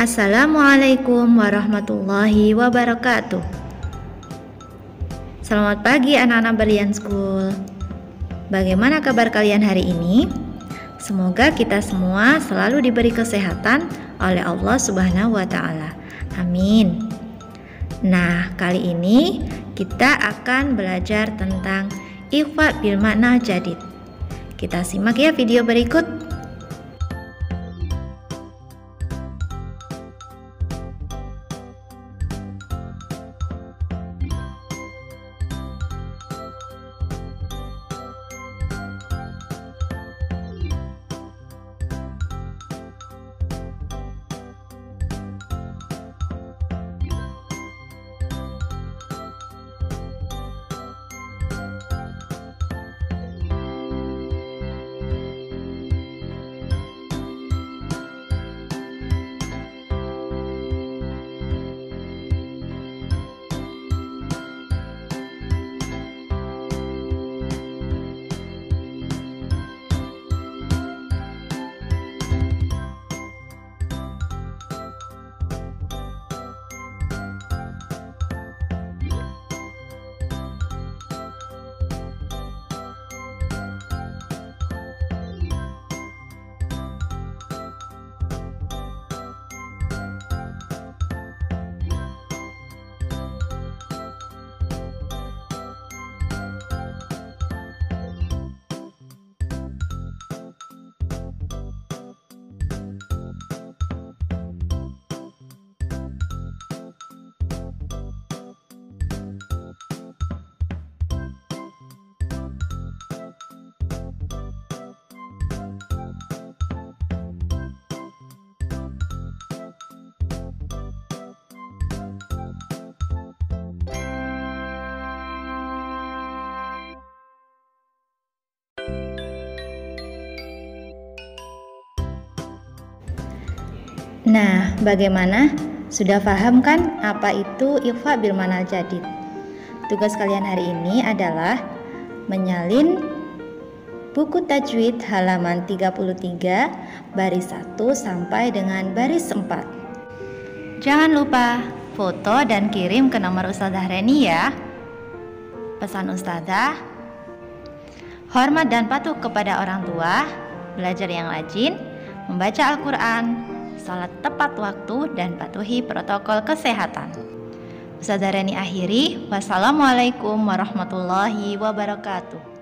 Assalamualaikum warahmatullahi wabarakatuh. Selamat pagi anak-anak Berlian School. Bagaimana kabar kalian hari ini? Semoga kita semua selalu diberi kesehatan oleh Allah Subhanahu wa Ta'ala. Amin. Nah, kali ini kita akan belajar tentang ikhfa bil makna jadid. Kita simak ya video berikut. Nah, bagaimana? Sudah paham kan apa itu ikhfa bil makna jadid? Tugas kalian hari ini adalah menyalin buku tajwid halaman 33 baris 1 sampai dengan baris 4. Jangan lupa foto dan kirim ke nomor Ustazah Reni ya. Pesan Ustazah, hormat dan patuh kepada orang tua, belajar yang rajin, membaca Al-Quran, salat tepat waktu, dan patuhi protokol kesehatan. Ustazah Reni akhiri. Wassalamualaikum warahmatullahi wabarakatuh.